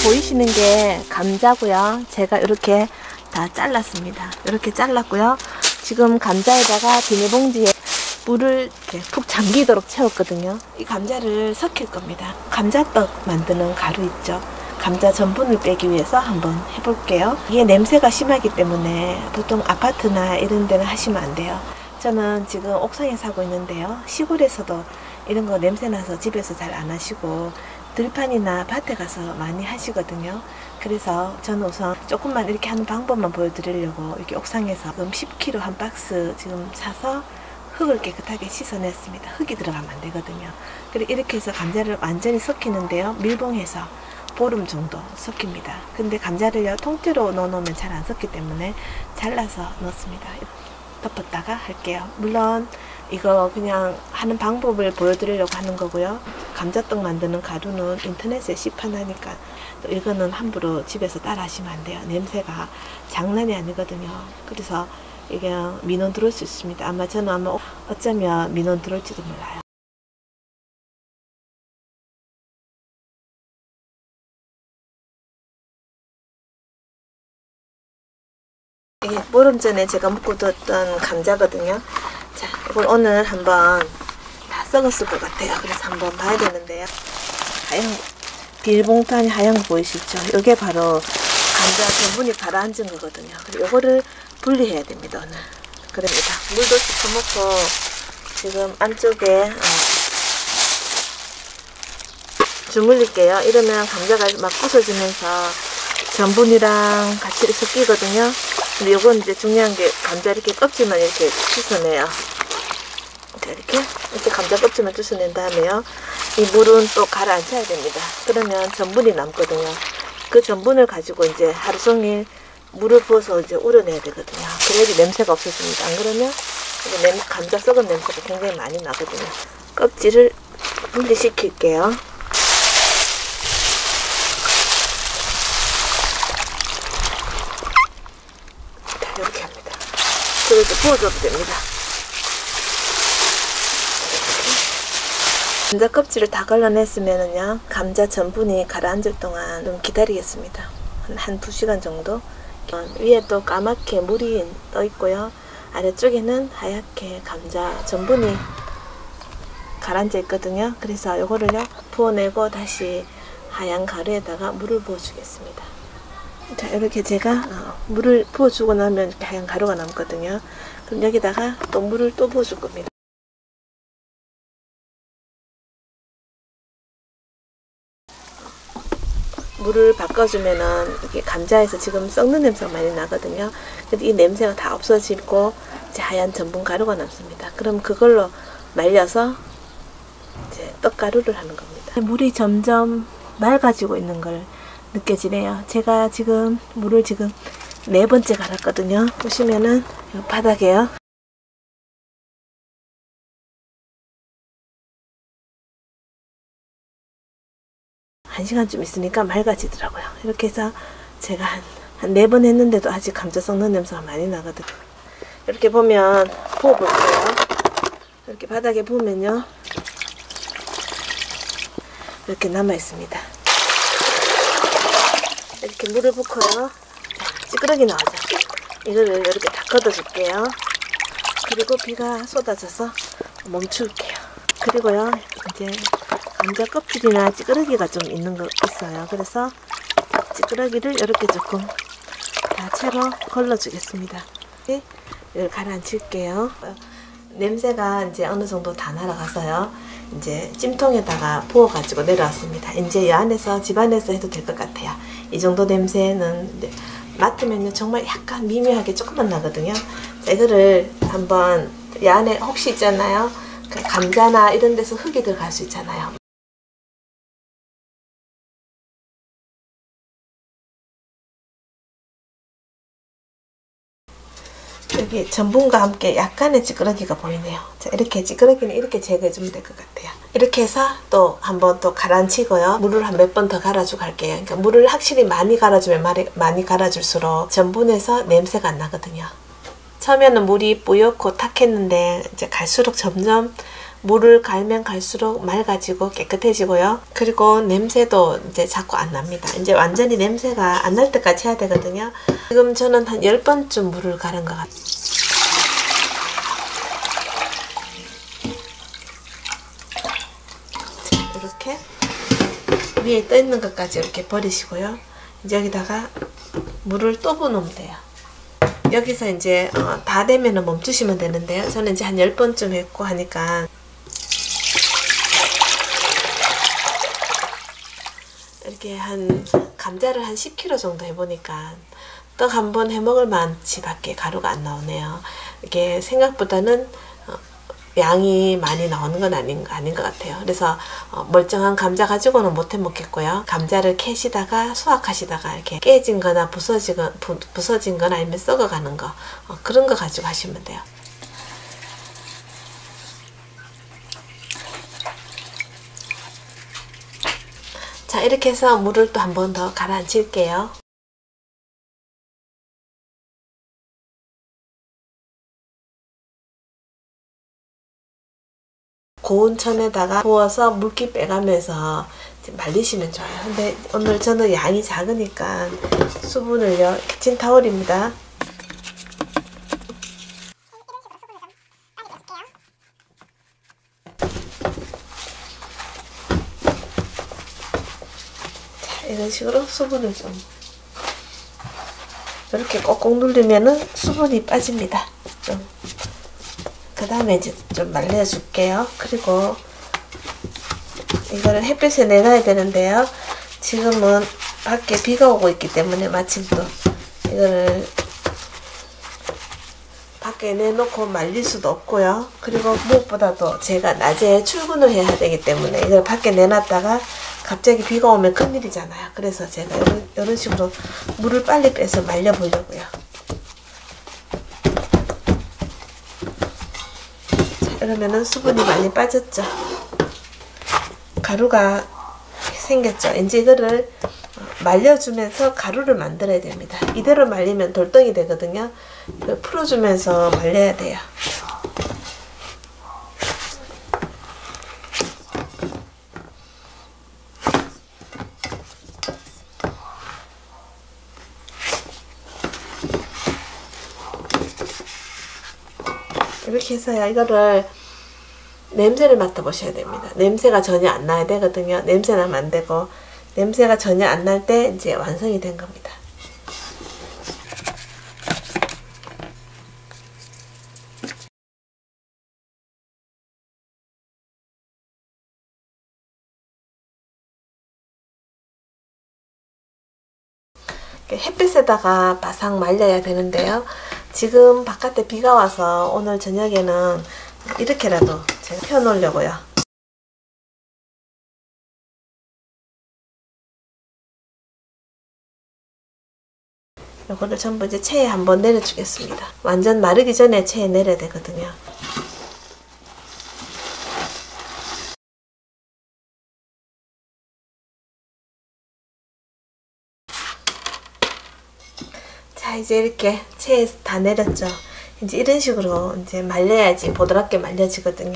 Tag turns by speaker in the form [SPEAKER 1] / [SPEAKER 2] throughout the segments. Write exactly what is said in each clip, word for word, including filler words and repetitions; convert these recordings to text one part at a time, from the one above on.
[SPEAKER 1] 보이시는 게 감자고요. 제가 이렇게 다 잘랐습니다. 이렇게 잘랐고요. 지금 감자에다가 비닐봉지에 물을 이렇게 푹 잠기도록 채웠거든요. 이 감자를 섞일 겁니다. 감자떡 만드는 가루 있죠. 감자 전분을 빼기 위해서 한번 해볼게요. 이게 냄새가 심하기 때문에 보통 아파트나 이런 데는 하시면 안 돼요. 저는 지금 옥상에 사고 있는데요. 시골에서도 이런 거 냄새 나서 집에서 잘 안 하시고 들판이나 밭에 가서 많이 하시거든요. 그래서 저는 우선 조금만 이렇게 하는 방법만 보여드리려고 이렇게 옥상에서 지금 십 킬로그램 한 박스 지금 사서 흙을 깨끗하게 씻어냈습니다. 흙이 들어가면 안 되거든요. 그리고 이렇게 해서 감자를 완전히 섞이는데요. 밀봉해서 보름 정도 섞입니다. 근데 감자를요 통째로 넣어 놓으면 잘 안 섞기 때문에 잘라서 넣습니다. 덮었다가 할게요. 물론 이거 그냥 하는 방법을 보여드리려고 하는 거고요. 감자떡 만드는 가루는 인터넷에 시판하니까 또 이거는 함부로 집에서 따라 하시면 안 돼요. 냄새가 장난이 아니거든요. 그래서 이게 민원 들어올 수 있습니다. 아마 저는 아마 어쩌면 민원 들어올지도 몰라요. 이게 보름 전에 제가 묶어 뒀던 감자거든요. 자, 이걸 오늘 한번 다 썩었을 것 같아요. 그래서 한번 봐야 되는데요. 하얀 비닐봉투 안에 하얀 거 보이시죠? 이게 바로 감자 전분이 가라앉은 거거든요. 그리고 이거를 분리해야 됩니다. 오늘. 그럽니다. 물도 씻어먹고 지금 안쪽에 어, 주물릴게요. 이러면 감자가 막 부서지면서 전분이랑 같이 섞이거든요. 근데 요건 이제 중요한 게 감자 이렇게 껍질만 이렇게 씻어내요. 자, 이렇게 이렇게 감자 껍질만 씻어낸 다음에요. 이 물은 또 가라앉혀야 됩니다. 그러면 전분이 남거든요. 그 전분을 가지고 이제 하루 종일 물을 부어서 이제 우려내야 되거든요. 그래야지 냄새가 없어집니다. 안 그러면 이게 냄, 감자 썩은 냄새가 굉장히 많이 나거든요. 껍질을 분리시킬게요. 이렇게 합니다. 그래서 부어줘도 됩니다. 감자 껍질을 다 걸러냈으면은요, 감자 전분이 가라앉을 동안 좀 기다리겠습니다. 한, 한 두 시간 정도. 위에 또 까맣게 물이 떠 있고요. 아래쪽에는 하얗게 감자 전분이 가라앉아 있거든요. 그래서 요거를요, 부어내고 다시 하얀 가루에다가 물을 부어주겠습니다. 자, 이렇게 제가 어, 물을 부어주고 나면 이렇게 하얀 가루가 남거든요. 그럼 여기다가 또 물을 또 부어줄 겁니다. 물을 바꿔주면은 이게 감자에서 지금 썩는 냄새가 많이 나거든요. 근데 이 냄새가 다 없어지고 이제 하얀 전분 가루가 남습니다. 그럼 그걸로 말려서 이제 떡가루를 하는 겁니다. 물이 점점 맑아지고 있는 걸 느껴지네요. 제가 지금 물을 지금 네 번째 갈았거든요. 보시면은 이 바닥에요. 한 시간쯤 있으니까 맑아지더라고요. 이렇게 해서 제가 한, 한 네 번 했는데도 아직 감자 썩는 냄새가 많이 나거든요. 이렇게 보면 부어볼게요. 이렇게 바닥에 부으면요, 이렇게 남아있습니다. 이렇게 물을 붓고요, 찌그러기 나오죠. 이거를 이렇게 다 걷어줄게요. 그리고 비가 쏟아져서 멈출게요. 그리고요, 이제 감자 껍질이나 찌그러기가 좀 있는 거 있어요. 그래서 찌그러기를 이렇게 조금 다 채로 걸러주겠습니다. 이걸 가라앉힐게요. 냄새가 이제 어느 정도 다 날아가서요. 이제 찜통에다가 부어가지고 내려왔습니다. 이제 이 안에서 집안에서 해도 될 것 같아요. 이 정도 냄새는 이제 맡으면요 정말 약간 미묘하게 조금만 나거든요. 자, 이거를 한번 이 안에 혹시 있잖아요. 그 감자나 이런 데서 흙이 들어갈 수 있잖아요. 여기 전분과 함께 약간의 찌그러기가 보이네요. 자, 이렇게 찌그러기는 이렇게 제거해주면 될 것 같아요. 이렇게 해서 또 한번 또 가라앉히고요. 물을 한 몇 번 더 갈아주고 갈게요. 그러니까 물을 확실히 많이 갈아주면 많이, 많이 갈아줄수록 전분에서 냄새가 안 나거든요. 처음에는 물이 뿌옇고 탁했는데 이제 갈수록 점점 물을 갈면 갈수록 맑아지고 깨끗해지고요. 그리고 냄새도 이제 자꾸 안 납니다. 이제 완전히 냄새가 안 날 때까지 해야 되거든요. 지금 저는 한 열 번쯤 물을 갈은 것 같아요. 이렇게 위에 떠 있는 것까지 이렇게 버리시고요. 이제 여기다가 물을 또 부으면 돼요. 여기서 이제 어, 다 되면 멈추시면 되는데요. 저는 이제 한 열 번쯤 했고 하니까 이렇게 한 감자를 한 십 킬로그램 정도 해보니까 떡 한 번 해먹을 만치밖에 가루가 안 나오네요. 이게 생각보다는 어, 양이 많이 나오는 건 아닌, 아닌 것 같아요. 그래서 어, 멀쩡한 감자 가지고는 못 해먹겠고요. 감자를 캐시다가 수확하시다가 이렇게 깨진 거나 부서진, 부, 부서진 거나 아니면 썩어가는 거 어, 그런 거 가지고 하시면 돼요. 자, 이렇게 해서 물을 또 한 번 더 가라앉힐게요. 고운 천에다가 부어서 물기 빼가면서 말리시면 좋아요. 근데 오늘 저는 양이 작으니까 수분을요, 키친타올입니다. 자, 이런 식으로 수분을 좀 이렇게 꼭꼭 누르면은 수분이 빠집니다. 좀. 그 다음에 이제 좀 말려줄게요. 그리고 이거를 햇빛에 내놔야 되는데요. 지금은 밖에 비가 오고 있기 때문에 마침 또 이거를 밖에 내놓고 말릴 수도 없고요. 그리고 무엇보다도 제가 낮에 출근을 해야 되기 때문에 이걸 밖에 내놨다가 갑자기 비가 오면 큰일이잖아요. 그래서 제가 이런, 이런 식으로 물을 빨리 빼서 말려 보려고요. 이러면은 수분이 많이 빠졌죠. 가루가 생겼죠. 이제 이거를 말려주면서 가루를 만들어야 됩니다. 이대로 말리면 돌덩이 되거든요. 이걸 풀어주면서 말려야 돼요. 이렇게 해서요, 이거를 냄새를 맡아보셔야 됩니다. 냄새가 전혀 안 나야 되거든요. 냄새 나면 안 되고, 냄새가 전혀 안 날 때 이제 완성이 된 겁니다. 햇빛에다가 바싹 말려야 되는데요. 지금 바깥에 비가 와서 오늘 저녁에는 이렇게라도 제가 펴 놓으려고요. 요거를 전부 이제 체에 한번 내려주겠습니다. 완전 마르기 전에 체에 내려야 되거든요. 자, 이제 이렇게 체에 다 내렸죠. 이제 이런 식으로 이제 말려야지 보드랍게 말려지거든요.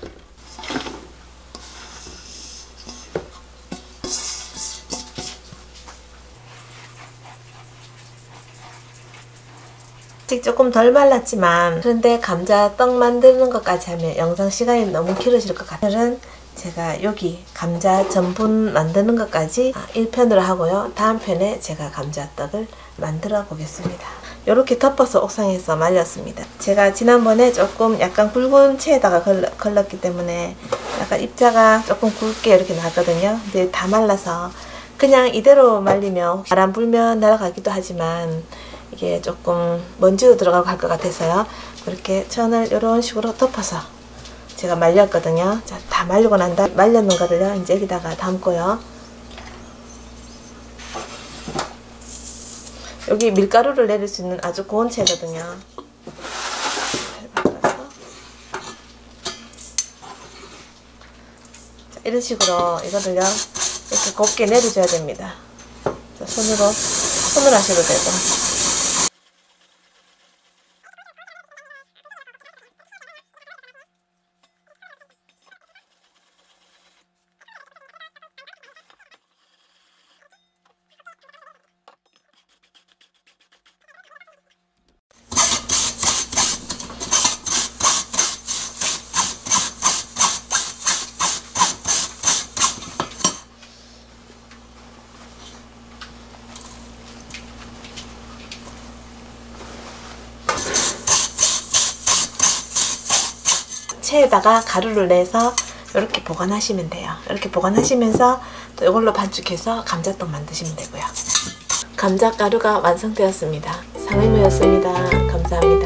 [SPEAKER 1] 아직 조금 덜 말랐지만, 그런데 감자 떡 만드는 것까지 하면 영상 시간이 너무 길어질 것 같아요. 오늘은 제가 여기 감자 전분 만드는 것까지 일 편으로 하고요. 다음 편에 제가 감자떡을 만들어 보겠습니다. 이렇게 덮어서 옥상에서 말렸습니다. 제가 지난번에 조금 약간 굵은 체에다가 걸러, 걸렀기 때문에 약간 입자가 조금 굵게 이렇게 나거든요. 근데 다 말라서 그냥 이대로 말리면 바람 불면 날아가기도 하지만 이게 조금 먼지도 들어가고 할 것 같아서요. 이렇게 천을 이런 식으로 덮어서 제가 말렸거든요. 자, 다 말리고 난 다음 말려놓은 거를요, 이제 여기다가 담고요. 여기 밀가루를 내릴 수 있는 아주 고운 채거든요. 자, 이런 식으로 이거를요, 이렇게 곱게 내려줘야 됩니다. 자, 손으로, 손으로 하셔도 되고. 부채에다가 가루를 내서 이렇게 보관하시면 돼요. 이렇게 보관하시면서 또 이걸로 반죽해서 감자떡 만드시면 되고요. 감자가루가 완성되었습니다. 상의무였습니다. 감사합니다.